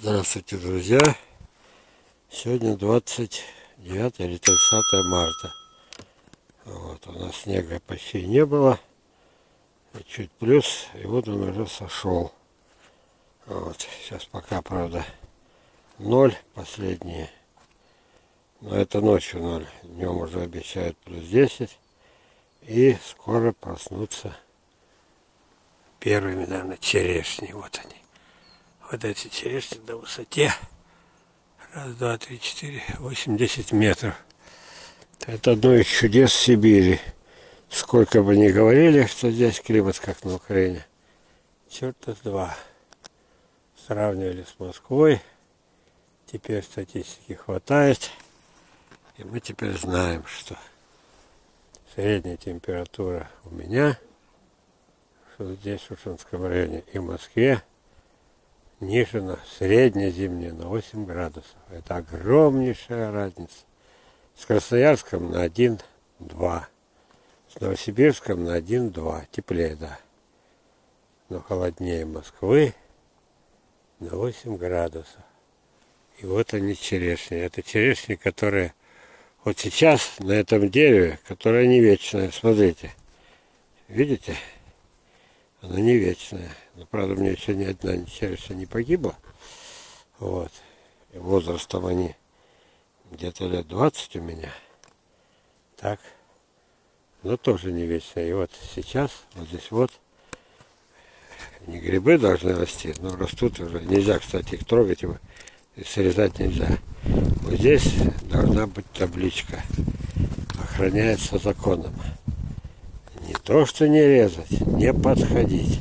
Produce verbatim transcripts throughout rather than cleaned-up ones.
Здравствуйте, друзья! Сегодня двадцать девятое или тридцатое марта. Вот, у нас снега почти не было. И чуть плюс, и вот он уже сошел. Вот, сейчас пока, правда, ноль последние. Но это ночью ноль. Днем уже обещают плюс десять. И скоро проснутся первыми, наверное, черешни. Вот они. Вот эти черешни на высоте. Раз, два, три, четыре, восемь, десять метров. Это одно из чудес Сибири. Сколько бы ни говорили, что здесь климат как на Украине. Черта с два. Сравнивали с Москвой. Теперь статистики хватает. И мы теперь знаем, что средняя температура у меня, что здесь в Ушинском районе и в Москве, ниже на средняя зимняя на восемь градусов. Это огромнейшая разница. С Красноярском на один-два. С Новосибирском на один-два. Теплее, да. Но холоднее Москвы на восемь градусов. И вот они черешни. Это черешни, которые вот сейчас на этом дереве, которое не вечное. Смотрите. Видите? Она не вечная. Но, правда, у меня еще ни одна черешня не погибла. Вот. И возрастом они где-то лет двадцать у меня. Так. Но тоже не вечная. И вот сейчас, вот здесь вот, не грибы должны расти, но растут уже. Нельзя, кстати, их трогать, его и срезать нельзя. Вот здесь должна быть табличка. Охраняется законом. Не то, что не резать, не подходить.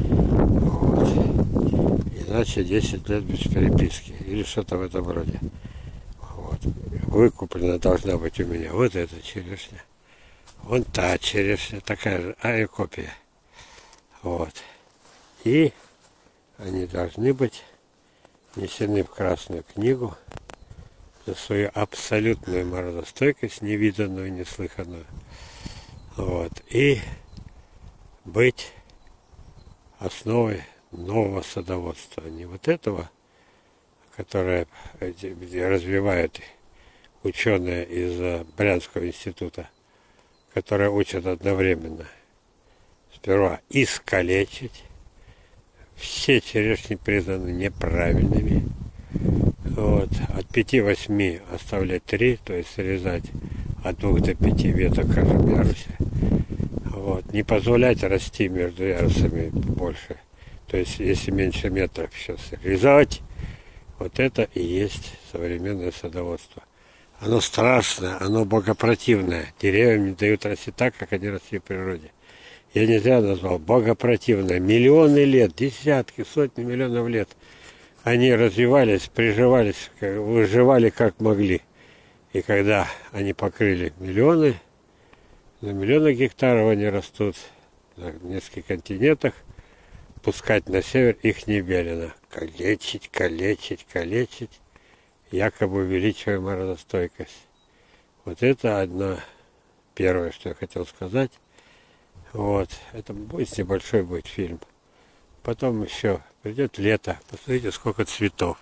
Вот. Иначе десять лет без переписки. Или что-то в этом роде. Вот. Выкуплена должна быть у меня вот эта черешня. Вон та черешня, такая же, а и копия. Вот. И они должны быть внесены в Красную книгу за свою абсолютную морозостойкость, невиданную, неслыханную. Вот. И быть основой нового садоводства. Не вот этого, которое развивают ученые из Брянского института, которые учат одновременно. Сперва искалечить. Все черешни признаны неправильными. Вот. От пяти-восьми оставлять три, то есть срезать от двух до пяти веток в каждом ярусе. Вот. Не позволять расти между ярусами больше. То есть, если меньше метров сейчас срезать, вот это и есть современное садоводство. Оно страшное, оно богопротивное. Деревьям не дают расти так, как они росли в природе. Я не зря назвал богопротивное. Миллионы лет, десятки, сотни миллионов лет они развивались, приживались, выживали как могли. И когда они покрыли миллионы, на миллионы гектаров они растут на нескольких континентах, пускать на север их не велено. Калечить, калечить, калечить, якобы увеличивая морозостойкость. Вот это одно первое, что я хотел сказать. Вот, это будет небольшой будет фильм. Потом еще придет лето, посмотрите, сколько цветов.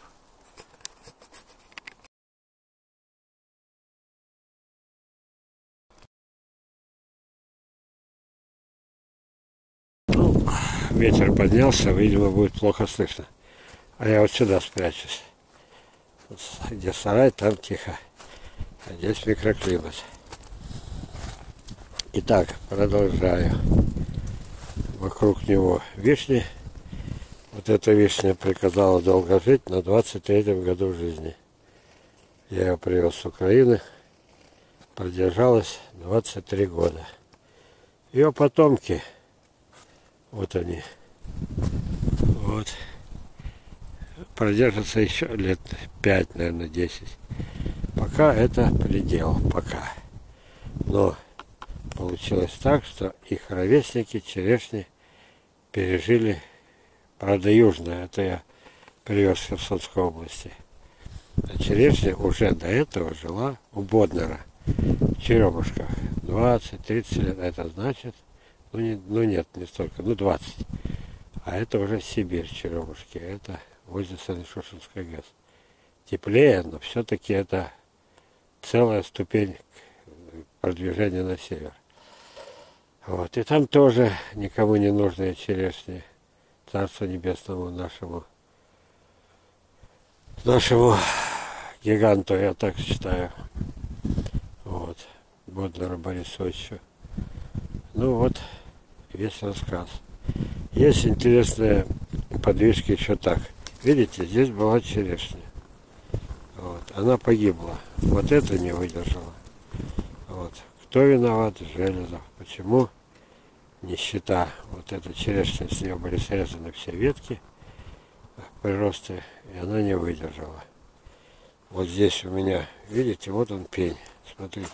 Ну, ветер поднялся, видимо, будет плохо слышно. А я вот сюда спрячусь. Вот, где сарай, там тихо. А здесь микроклимат. Итак, продолжаю. Вокруг него вишни. Вот эта вишня приказала долго жить на двадцать третьем году жизни. Я ее привез с Украины. Продержалась двадцать три года. Ее потомки, вот они, вот, продержатся еще лет пять, наверное, десять. Пока это предел, пока. Но получилось так, что их ровесники, черешни, пережили, правда, южное, это я привез в Херсонской области. А черешня уже до этого жила у Боднера в Черемушках. двадцать-тридцать лет, это значит, ну, не, ну нет, не столько, ну двадцать. А это уже Сибирь, Черемушки, это возле Санишошинской ГЭС. Теплее, но все-таки это целая ступень продвижения на север. Вот. И там тоже никому не нужные черешни. Царство небесному нашему, нашему гиганту, я так считаю. Вот. Боднару Борисовичу. Ну вот, весь рассказ. Есть интересные подвижки еще так. Видите, здесь была черешня. Вот. Она погибла. Вот это не выдержала. Вот. Кто виноват? Железов. Почему? Нищета. Вот эта черешня, с нее были срезаны все ветки, приросты, и она не выдержала. Вот здесь у меня, видите, вот он пень. Смотрите.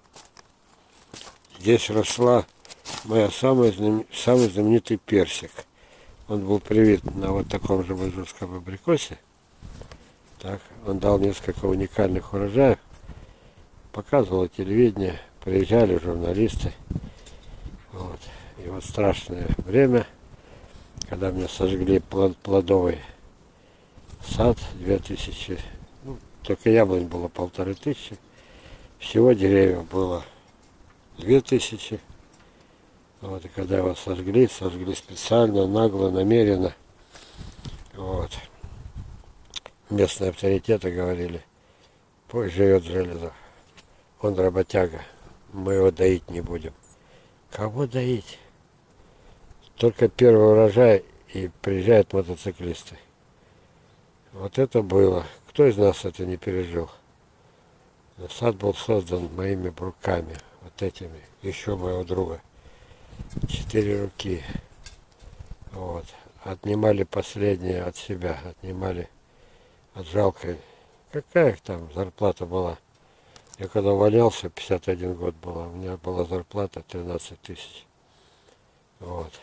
Здесь росла моя самая знамен... самый знаменитый персик. Он был привит на вот таком же маньчжурском абрикосе. Так, он дал несколько уникальных урожаев. Показывало телевидение, приезжали журналисты. Вот. И вот страшное время, когда мне сожгли плод, плодовый сад, две тысячи, ну, только яблонь было полторы тысячи, всего деревьев было две тысячи. Вот, и когда его сожгли, сожгли специально, нагло, намеренно. Вот. Местные авторитеты говорили, пусть живет Железов, он работяга, мы его доить не будем. Кого доить? Только первый урожай, и приезжают мотоциклисты. Вот это было. Кто из нас это не пережил? Сад был создан моими руками, вот этими, еще моего друга. Четыре руки. Вот. Отнимали последнее от себя, отнимали от жалкой. Какая там зарплата была? Я когда увольнялся, пятьдесят один год было, у меня была зарплата тринадцать тысяч. Вот.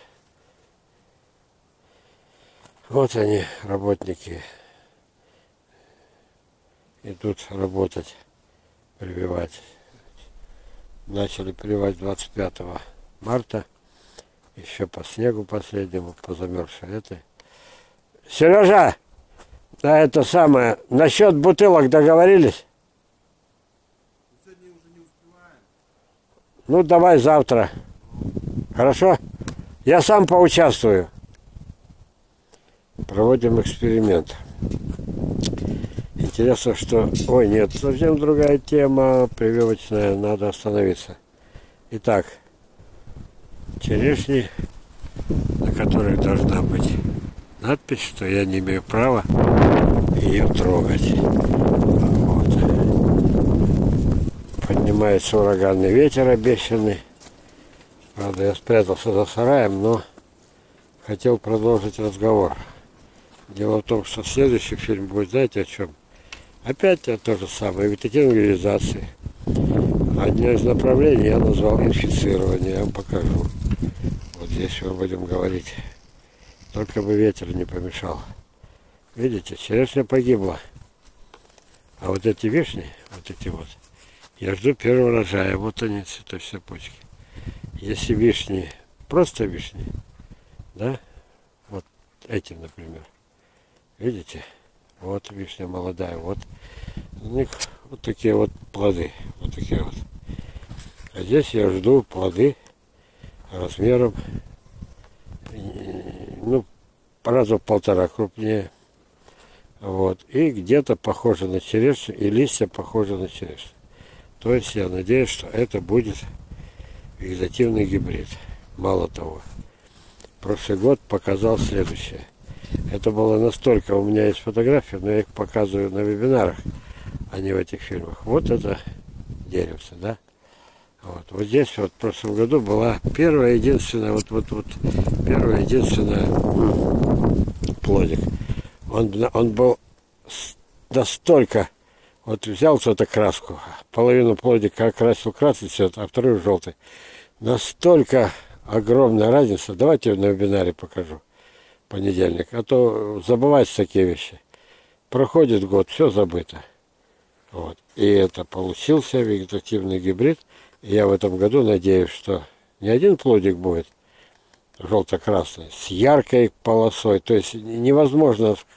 Вот они, работники, идут работать, прививать. Начали прививать двадцать пятого марта, еще по снегу последнему, по замерзшей этой. Сережа, да это самое, насчет бутылок договорились? Сегодня уже не успеваем. Ну давай завтра. Хорошо? Я сам поучаствую. Проводим эксперимент. Интересно, что... Ой, нет, совсем другая тема, прививочная, надо остановиться. Итак, черешни, на которых должна быть надпись, что я не имею права ее трогать. Вот. Поднимается ураганный ветер обещанный. Правда, я спрятался за сараем, но хотел продолжить разговор. Дело в том, что следующий фильм будет, знаете, о чем? Опять то же самое, вегетативная. Одно из направлений я назвал инфицирование, я вам покажу. Вот здесь мы будем говорить. Только бы ветер не помешал. Видите, черешня погибла. А вот эти вишни, вот эти вот, я жду первого урожая. Вот они, цветы, все почки. Если вишни, просто вишни, да, вот эти, например, видите, вот вишня молодая, вот у них вот такие вот плоды, вот такие вот. А здесь я жду плоды размером, ну, раза в полтора крупнее, вот, и где-то похоже на черешню, и листья похожи на черешню. То есть я надеюсь, что это будет вегетативный гибрид. Мало того, прошлый год показал следующее. Это было настолько, у меня есть фотографии, но я их показываю на вебинарах, а не в этих фильмах. Вот это деревце, да? Вот, вот здесь вот в прошлом году была первая, единственная, вот, вот, вот, первая, единственная плодик. Он, он был настолько, вот взял что-то краску, половину плодика окрасил красный цвет, а второй желтый. Настолько огромная разница. Давайте на вебинаре покажу. Понедельник. А то забывать такие вещи. Проходит год, все забыто. Вот. И это получился вегетативный гибрид. И я в этом году надеюсь, что не один плодик будет желто-красный, с яркой полосой. То есть невозможно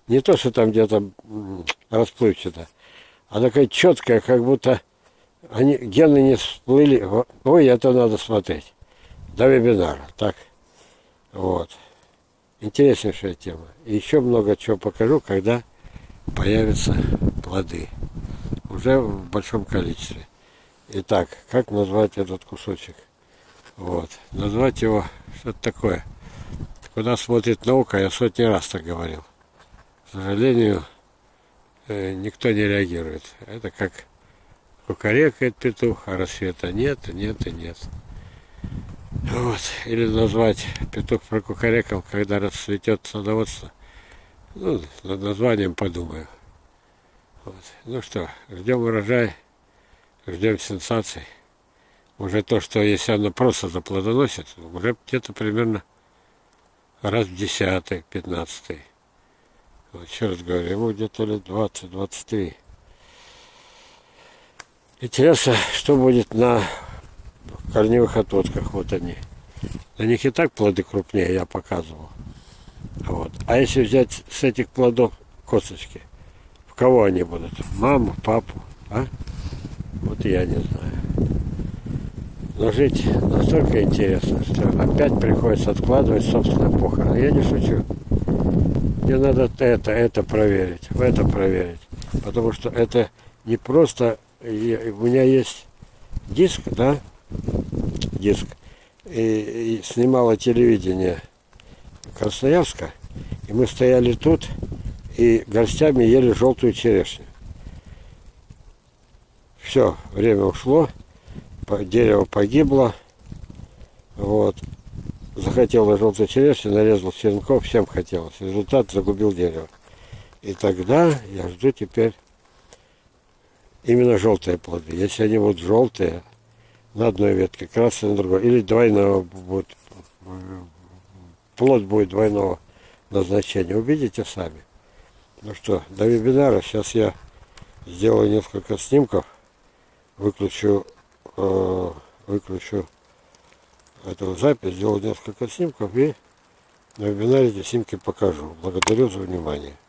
Не то, что там где-то расплывчато, а такая четкая, как будто они, гены не всплыли. Ой, это надо смотреть. До вебинара. Так. Вот. Интереснейшая тема. И еще много чего покажу, когда появятся плоды. Уже в большом количестве. Итак, как назвать этот кусочек? Вот. Назвать его, что-то такое. Куда смотрит наука, я сотни раз так говорил. К сожалению, никто не реагирует. Это как кукарекает петух, а рассвета нет, нет и нет. Вот. Или назвать петух прокукарекал, когда расцветет садоводство. Ну, над названием подумаю. Вот. Ну что, ждем урожай, ждем сенсаций. Уже то, что если оно просто заплодоносит, уже где-то примерно раз в десятый, пятнадцатый. Вот, еще раз говорю, ему где-то лет двадцать-двадцать три. Интересно, что будет на корневых отводках. Вот они. На них и так плоды крупнее, я показывал. Вот. А если взять с этих плодов косточки, в кого они будут? Маму, папу, а? Вот я не знаю. Но жить настолько интересно, что опять приходится откладывать собственные похороны. Я не шучу. Мне надо это, это проверить, это проверить. Потому что это не просто... Я, у меня есть диск, да? Диск. И, и снимало телевидение Красноярска. И мы стояли тут и горстями ели желтую черешню. Все, время ушло. Дерево погибло. Вот. Захотел желтую черешню, нарезал черенков, всем хотелось. Результат: загубил дерево. И тогда я жду теперь именно желтые плоды. Если они будут желтые на одной ветке, красные на другой, или двойного будет, плод будет двойного назначения, увидите сами. Ну что, до вебинара. Сейчас я сделаю несколько снимков, выключу э, выключу эту запись, сделаю несколько снимков и на вебинаре эти снимки покажу. Благодарю за внимание.